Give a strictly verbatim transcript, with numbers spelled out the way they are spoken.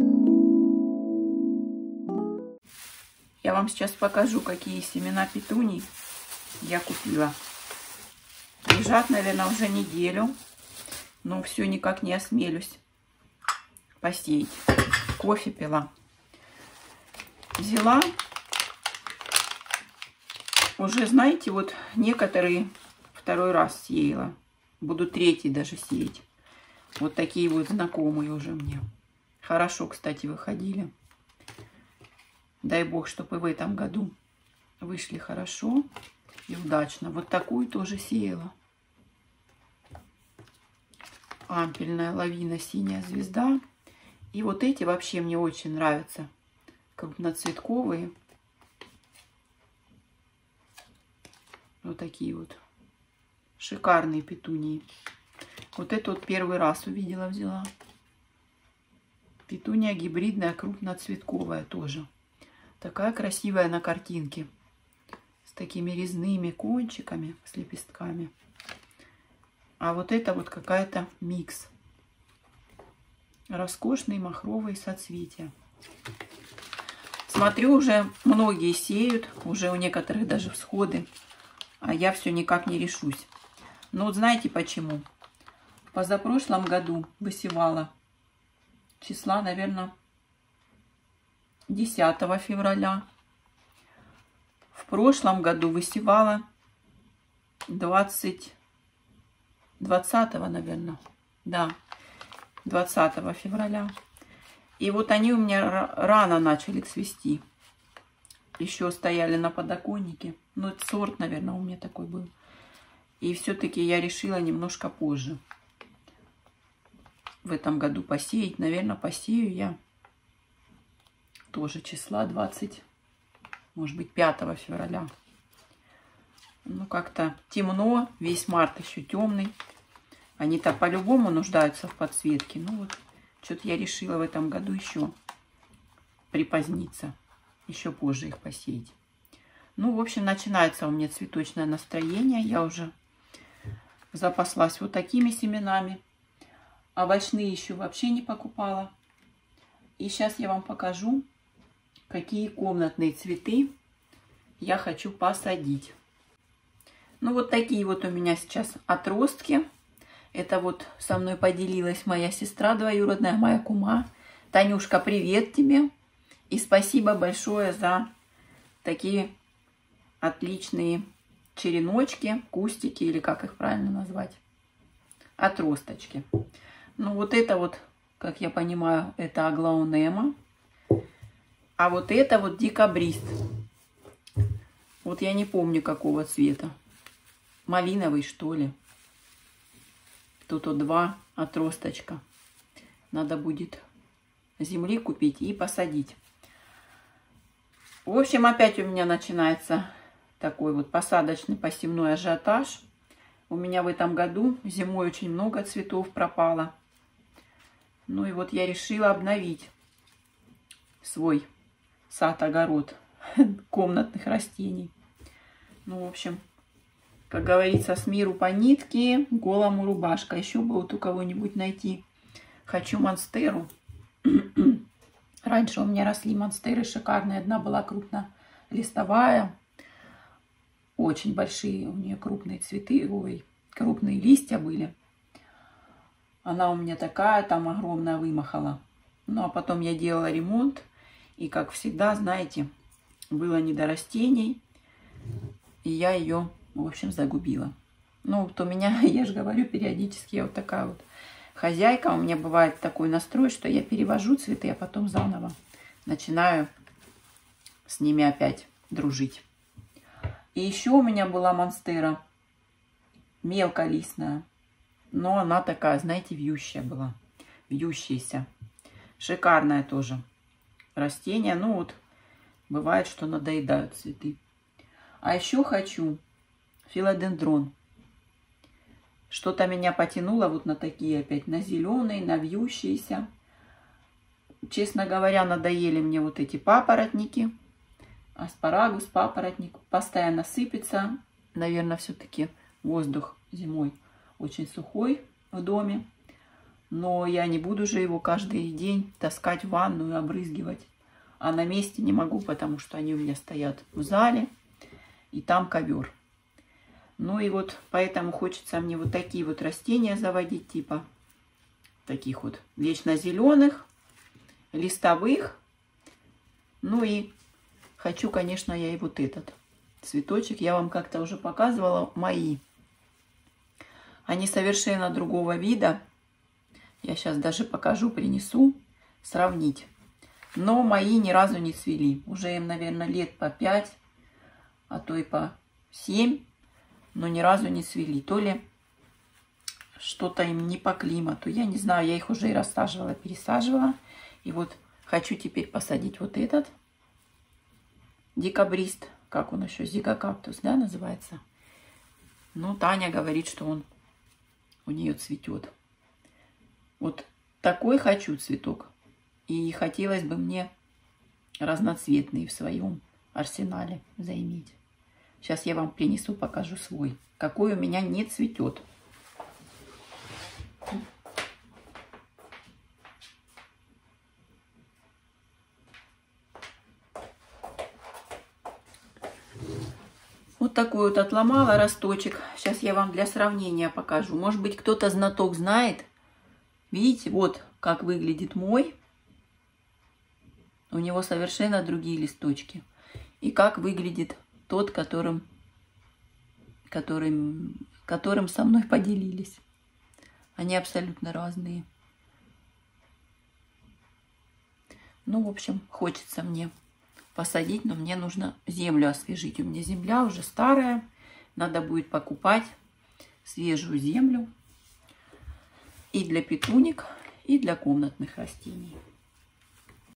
Я вам сейчас покажу, какие семена петуний я купила. Лежат, наверное, уже неделю, но все никак не осмелюсь посеять. Кофе пила. Взяла. Уже, знаете, вот некоторые второй раз сеяла. Буду третий даже сеять. Вот такие вот знакомые уже мне. Хорошо, кстати, выходили. Дай бог, чтобы и в этом году вышли хорошо и удачно. Вот такую тоже сеяла. Ампельная лавина, синяя звезда. И вот эти вообще мне очень нравятся. Крупноцветковые. Вот такие вот шикарные петунии. Вот это вот первый раз увидела, взяла. Петуния гибридная, крупноцветковая тоже. Такая красивая на картинке. С такими резными кончиками, с лепестками. А вот это вот какая-то микс. Роскошные махровые соцветия. Смотрю, уже многие сеют. Уже у некоторых даже всходы. А я все никак не решусь. Но вот знаете почему? В позапрошлом году высевала числа, наверное, десятого февраля. В прошлом году высевала двадцать, двадцатого, наверное. Да, двадцатого февраля. И вот они у меня рано начали цвести. Еще стояли на подоконнике. Ну, это сорт, наверное, у меня такой был. И все-таки я решила немножко позже в этом году посеять. Наверное, посею я тоже числа двадцать, может быть, пятого февраля. Ну, как-то темно. Весь март еще темный. Они-то по-любому нуждаются в подсветке. Ну, вот, что-то я решила в этом году еще припоздниться. Еще позже их посеять. Ну, в общем, начинается у меня цветочное настроение. Я уже запаслась вот такими семенами. Овощные еще вообще не покупала. И сейчас я вам покажу, какие комнатные цветы я хочу посадить. Ну, вот такие вот у меня сейчас отростки. Это вот со мной поделилась моя сестра двоюродная, моя кума. Танюшка, привет тебе. И спасибо большое за такие отличные череночки, кустики, или как их правильно назвать, отросточки. Ну, вот это вот, как я понимаю, это аглаонема. А вот это вот декабрист. Вот я не помню, какого цвета. Малиновый, что ли. Тут вот два отросточка. Надо будет земли купить и посадить. В общем, опять у меня начинается такой вот посадочный посевной ажиотаж. У меня в этом году зимой очень много цветов пропало. Ну и вот я решила обновить свой сад-огород комнатных растений. Ну, в общем, как говорится, с миру по нитке, голому рубашка. Еще бы вот у кого-нибудь найти. Хочу монстеру. Раньше у меня росли монстеры шикарные. Одна была крупнолистовая. Очень большие у нее крупные цветы. Ой, крупные листья были. Она у меня такая там огромная вымахала. Ну, а потом я делала ремонт. И, как всегда, знаете, было не до растений. И я ее, в общем, загубила. Ну, вот у меня, я же говорю, периодически я вот такая вот хозяйка. У меня бывает такой настрой, что я перевожу цветы, а потом заново начинаю с ними опять дружить. И еще у меня была монстера мелколистная. Но она такая, знаете, вьющая была. Вьющаяся. Шикарное тоже растение. Ну вот, бывает, что надоедают цветы. А еще хочу филодендрон. Что-то меня потянуло вот на такие опять, на зеленые, на вьющиеся. Честно говоря, надоели мне вот эти папоротники. Аспарагус, папоротник постоянно сыпется. Наверное, все-таки воздух зимой очень сухой в доме. Но я не буду же его каждый день таскать в ванную, обрызгивать. А на месте не могу, потому что они у меня стоят в зале. И там ковер. Ну и вот поэтому хочется мне вот такие вот растения заводить. Типа таких вот вечно зеленых, листовых. Ну и хочу, конечно, я и вот этот цветочек. Я вам как-то уже показывала мои. Они совершенно другого вида. Я сейчас даже покажу, принесу, сравнить. Но мои ни разу не цвели. Уже им, наверное, лет по пять, а то и по семь. Но ни разу не цвели. То ли что-то им не по климату. Я не знаю, я их уже и рассаживала, пересаживала. И вот хочу теперь посадить вот этот декабрист. Как он еще? Зигокактус, да, называется? Ну, Таня говорит, что он у нее цветет. Вот такой хочу цветок. И хотелось бы мне разноцветный в своем арсенале заиметь. Сейчас я вам принесу, покажу свой. Какой у меня не цветет. Вот такой вот отломала росточек. Сейчас я вам для сравнения покажу. Может быть, кто-то знаток знает. Видите, вот как выглядит мой. У него совершенно другие листочки. И как выглядит тот, которым, которым, которым со мной поделились. Они абсолютно разные. Ну, в общем, хочется мне посадить, но мне нужно землю освежить. У меня земля уже старая. Надо будет покупать свежую землю. И для петуник, и для комнатных растений.